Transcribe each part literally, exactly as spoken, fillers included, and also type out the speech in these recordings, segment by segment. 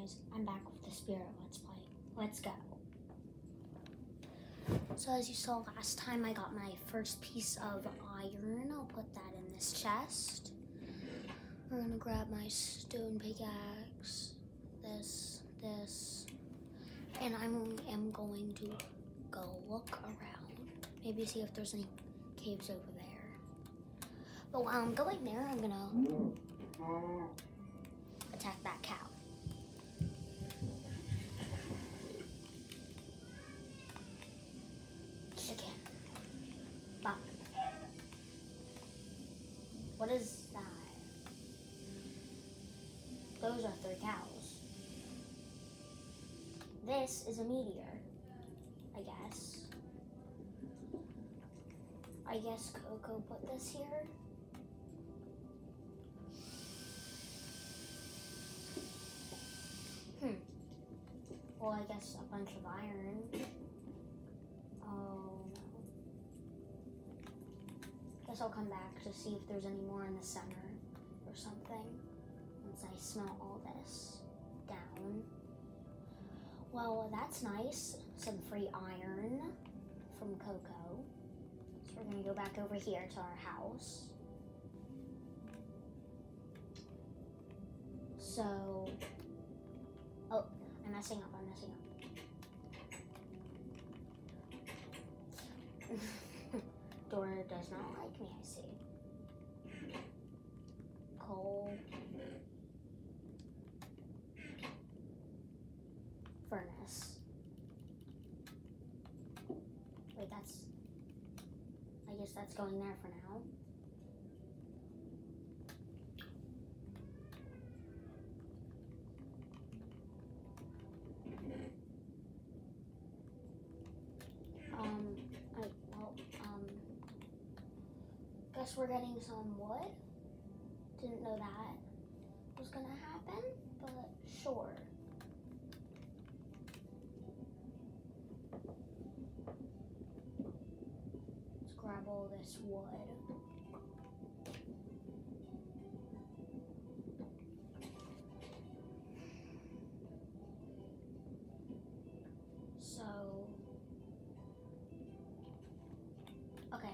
guys, I'm back with the Spirit Let's Play. Let's go. So as you saw last time, I got my first piece of iron. I'll put that in this chest. We're gonna grab my stone pickaxe, this, this, and I am going to go look around. Maybe see if there's any caves over there. But while I'm going there, I'm gonna attack that cow. Chicken. Bop. What is that? Those are three cows. This is a meteor, I guess. I guess Coco put this here. Hmm. Well, I guess a bunch of iron. Oh, no. Guess I'll come back to see if there's any more in the center or something once I smelt all this down. Well, that's nice. Some free iron from Coco. So we're gonna go back over here to our house. So, oh, I'm messing up, I'm messing up. Dora does not like me, I see. Coal. Furnace. Wait, that's, I guess that's going there for now. Um, I, well, um, guess we're getting some wood. Didn't know that was gonna happen, but sure. Let's grab all this wood. So, okay.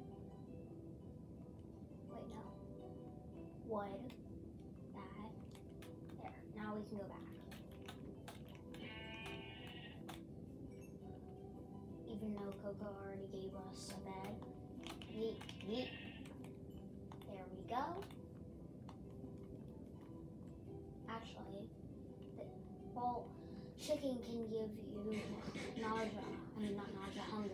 Wait, no. Wood. That. There. Now we can go back. Even though Coco already gave us a bed. Yeet, yeet. There we go. Actually, the, well, chicken can give you nausea. I mean, not nausea, hunger.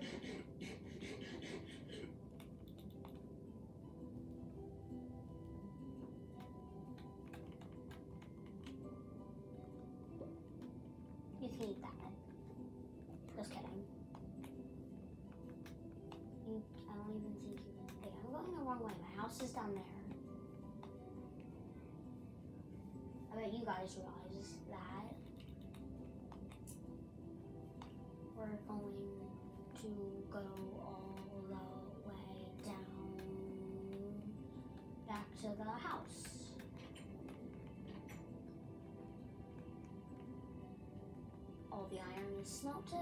You can eat that. Just kidding. You, I don't even think you can. Wait, I'm going the wrong way. My house is down there. I bet you guys realize that. We're going to go all the way down back to the house. All the iron is smelted.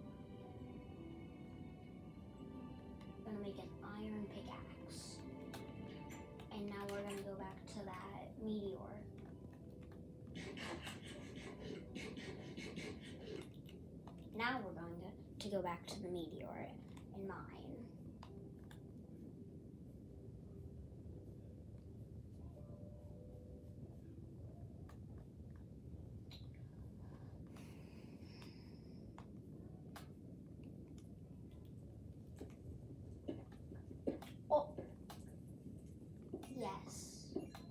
We're gonna make an iron pickaxe. And now we're gonna go back to that meteor. Now we're going to, to go back to the meteor and mine. Oh! Yes.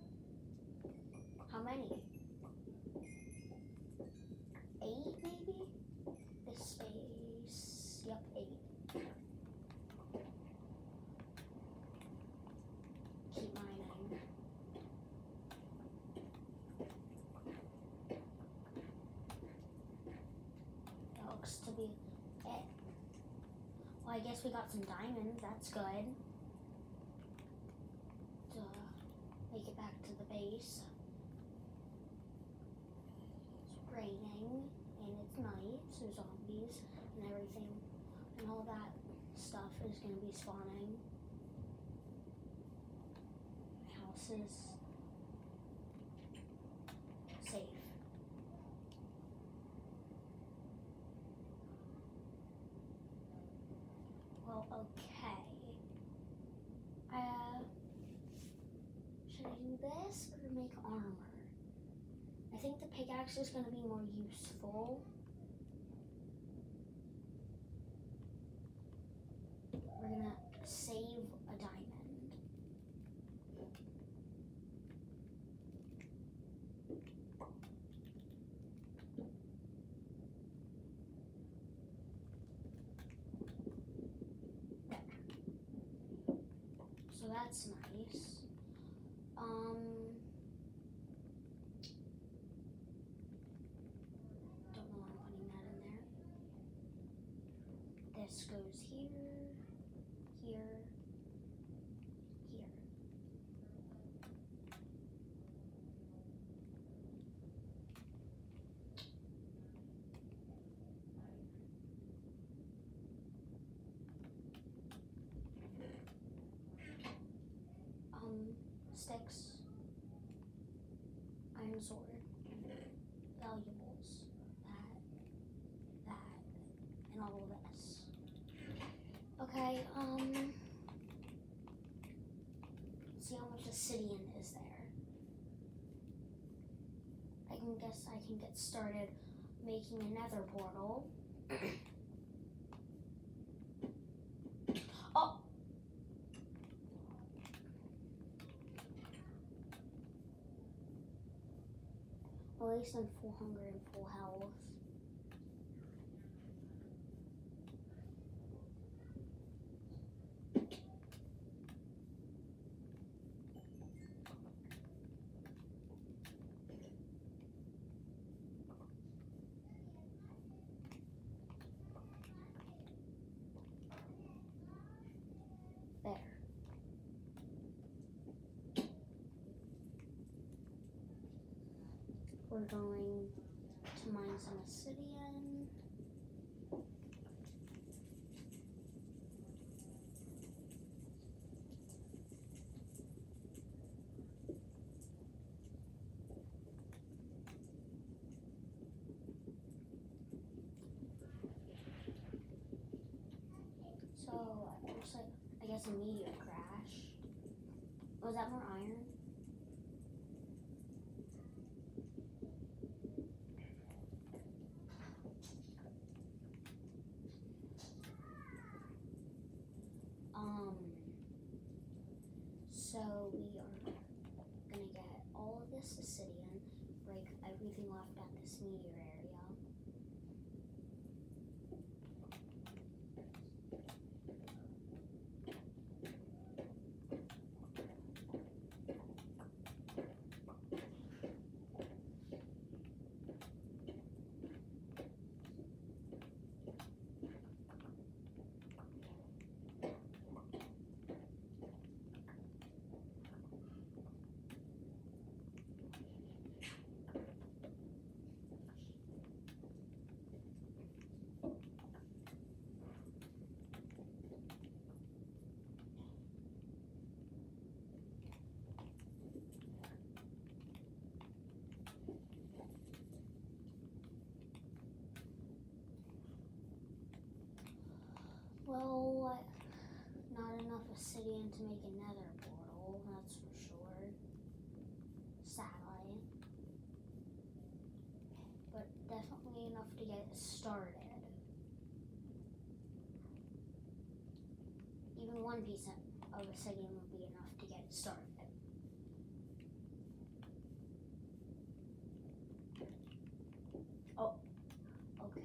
How many? Eight, maybe? This space, yep, eight. Keep mining. That looks to be it. Well, I guess we got some diamonds, that's good. To make it back to the base. It's rain. night, so zombies and everything and all that stuff is going to be spawning. My house is safe. Well, okay. Uh, should I do this or make armor? I think the pickaxe is going to be more useful. We're going to save a diamond. So that's nice. Um, don't know why I'm putting that in there. This goes here, here, here. Um, sticks, iron sword, valuables, that, that, and all of this. Okay, um, let's see how much obsidian is there. I can guess I can get started making a nether portal. Oh! Well, at least I'm full hunger and full health. There. We're going to mine some obsidian. So, it looks like, I guess a meteor crashed. Was that more iron? Um, so we are gonna get all of this obsidian, break everything left at this meteor area. Well, not enough obsidian to make a nether portal, that's for sure. Sadly. But definitely enough to get it started. Even one piece of obsidian would be enough to get it started. Oh, okay.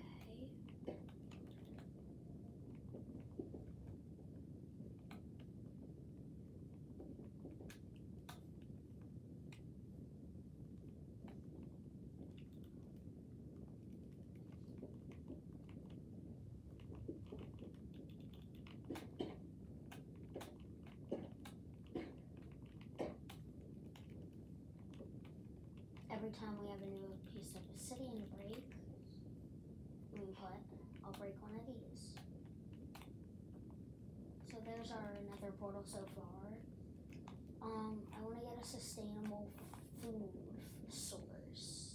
Every time we have a new piece of obsidian to break, there's our nether portal so far. Um, I want to get a sustainable food source.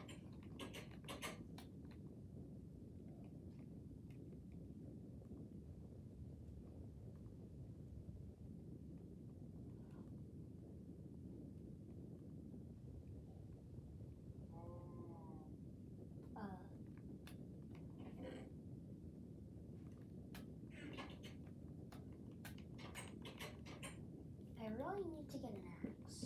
I really need to get an axe.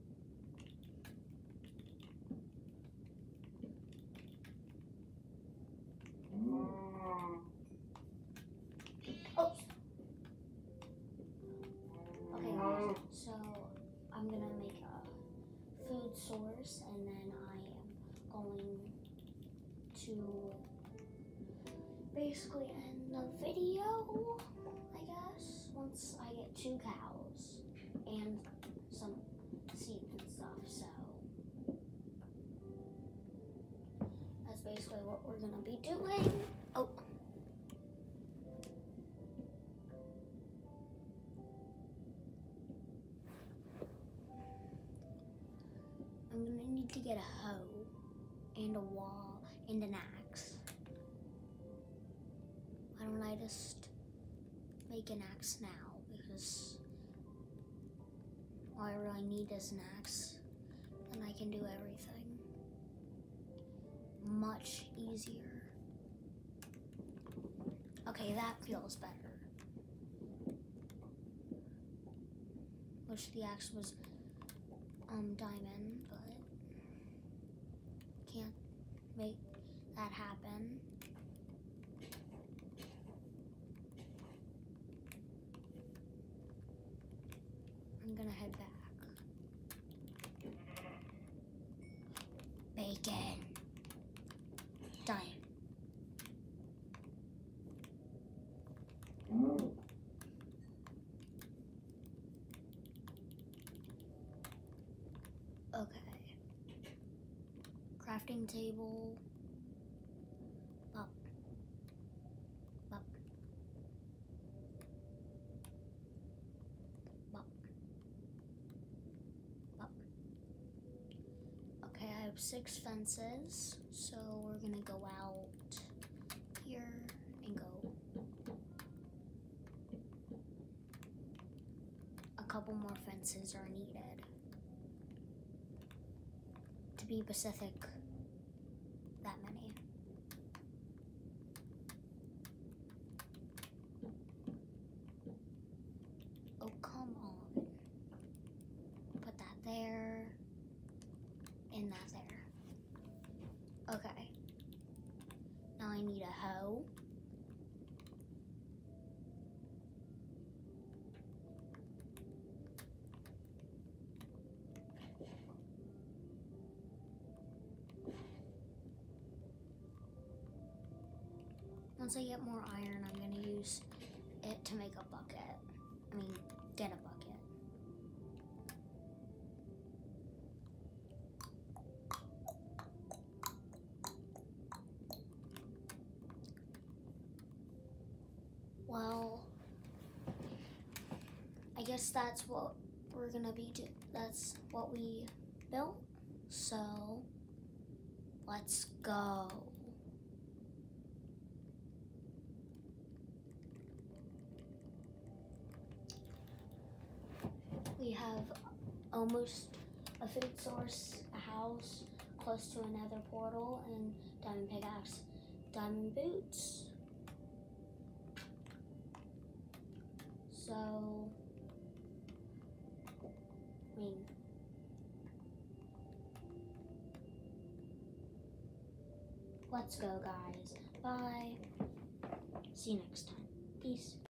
Oh! Okay, guys, so I'm gonna make a food source and then I am going to basically end the video, I guess, once I get two cows and some seeds and stuff, so that's basically what we're gonna be doing. Oh. I'm gonna need to get a hoe and a wall and an axe. Why don't I just make an axe now? Because all I really need is an axe, and I can do everything much easier. Okay, that feels better. Wish the axe was um diamond, but can't make that happen. I'm gonna head back. Bacon. Done. Okay. Crafting table. Up. Up. Up. Up. Okay, I have six fences, so we're gonna go out here and go a couple more fences are needed. To be specific, that many. Oh, come on. Put that there, and that there. Okay. Now I need a hoe. Once I get more iron, I'm gonna use it to make a bucket. I mean, get a bucket. Well, I guess that's what we're gonna be do. That's what we built. So, let's go. We have almost a food source, a house, close to another portal, and diamond pickaxe, diamond boots. So, I mean, let's go, guys. Bye. See you next time. Peace.